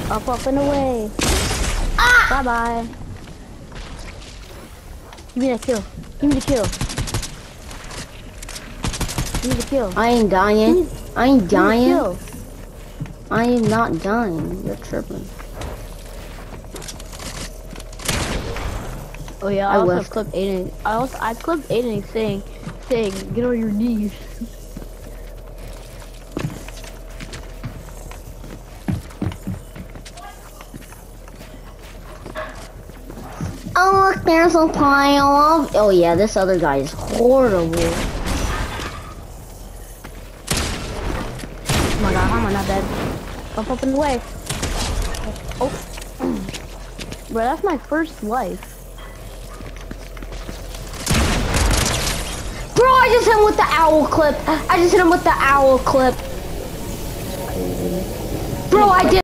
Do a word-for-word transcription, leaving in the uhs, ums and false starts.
Up, up, and away. Ah! Bye bye. Give me that kill. Give me the kill. Give me the kill. I ain't dying. I ain't dying. Kill. I am not dying. You're tripping. Oh yeah, I, I also whiffed. clipped Aiden. I also I clipped Aiden saying, saying, get on your knees. Oh look, there's a pile of. Oh yeah, this other guy is horrible. Oh my god, how am I not dead? Up, up, and away. Oh. Bro, that's my first life. Bro, I just hit him with the owl clip. I just hit him with the owl clip. Bro, I did.